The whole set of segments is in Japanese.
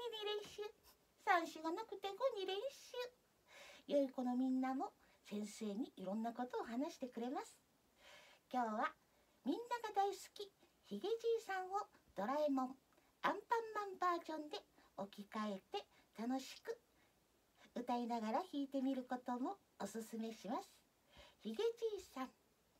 練習。3子がなくて5に練習。良い子のみんなも先生にいろんなことを話してくれます。今日はみんなが大好きひげじいさんをドラえもんアンパンマンバージョンで置き換えて楽しく歌いながら弾いてみることもおすすめします。ひげじいさん。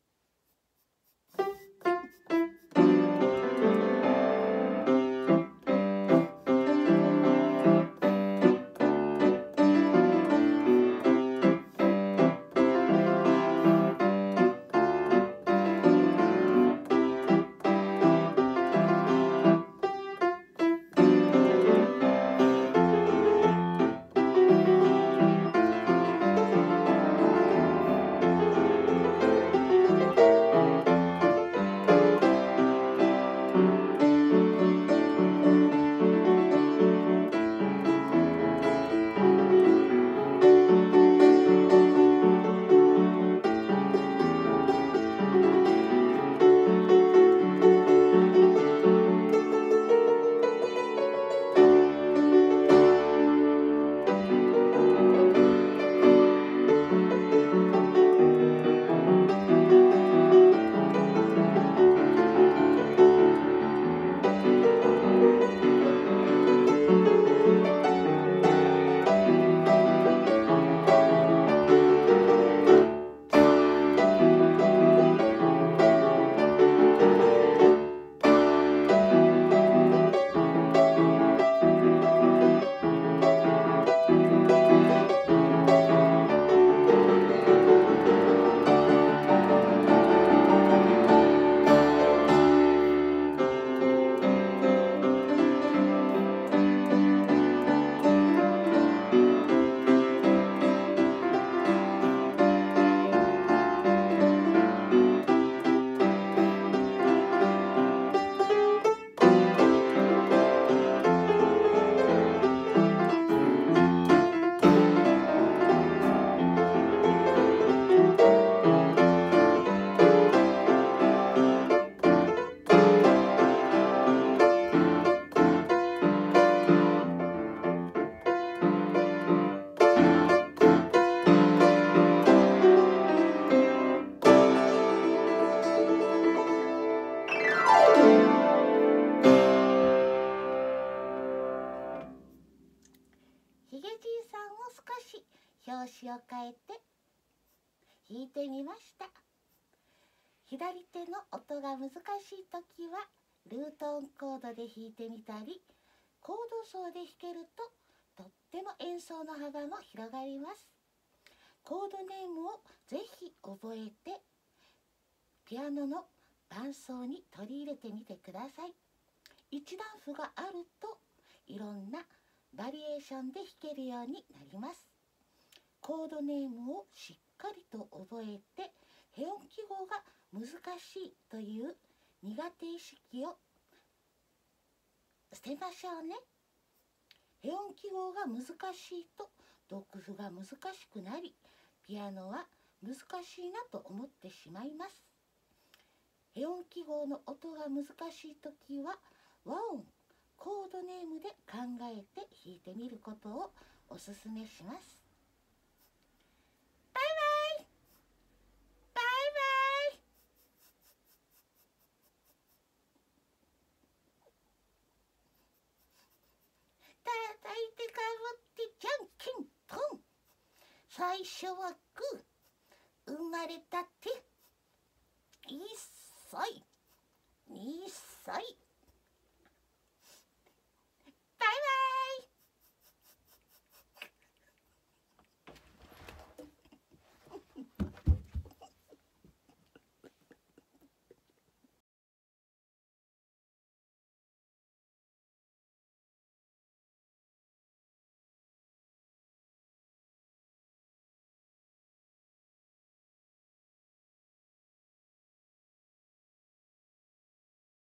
ひげじいさんを少し拍子を変えて弾いてみました。左手の音が難しいときはルート音コードで弾いてみたり、コード奏で弾けるととっても演奏の幅も広がります。コードネームをぜひ覚えてピアノの伴奏に取り入れてみてください。一段譜があるといろんなバリエーションで弾けるようになります。コードネームをしっかりと覚えてヘ音記号が難しいという苦手意識を捨てましょうね。ヘ音記号が難しいと読譜が難しくなり、ピアノは難しいなと思ってしまいます。ヘ音記号の音が難しいときは和音コードネームで考えて弾いてみることをおすすめします。バイバイバイバイ。叩いてかぶってじゃんけんぽん。最初はグー、生まれたて1歳2歳